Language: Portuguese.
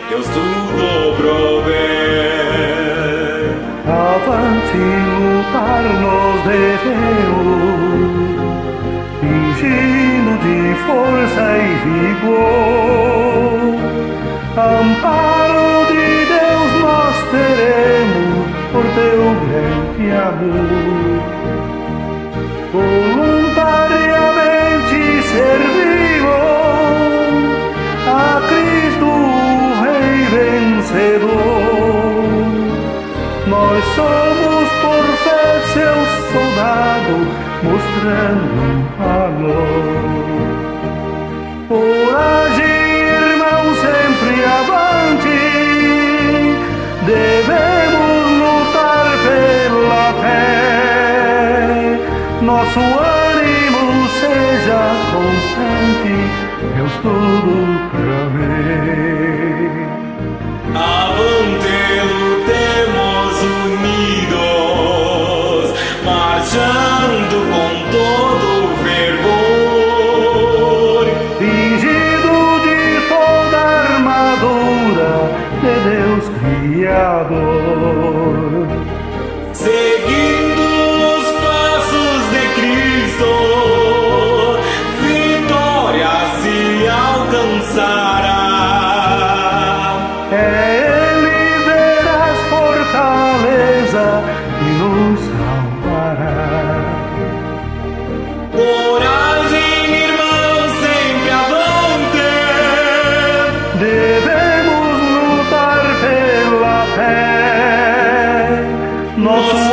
Deus tudo provê. Avante lutar nós devemos, fingindo de força e vigor. Amparo de Deus nós teremos por teu grande amor. Voluntariamente servimos a Cristo, o Rei vencedor. Nós somos por fé seus soldados, mostrando valor. Coragem, irmão, sempre avante, devemos lutar pela fé. Nosso ânimo seja constante, Deus tudo provê. Avante, lutemos unidos, marchando com todo fervor, Fingido de toda a armadura de Deus Criador. seguindo os passos de Cristo, vitória se alcançará. Ele verás fortaleza e nos salvará. Coragem, irmão, sempre avante. Devemos lutar pela fé. Nosso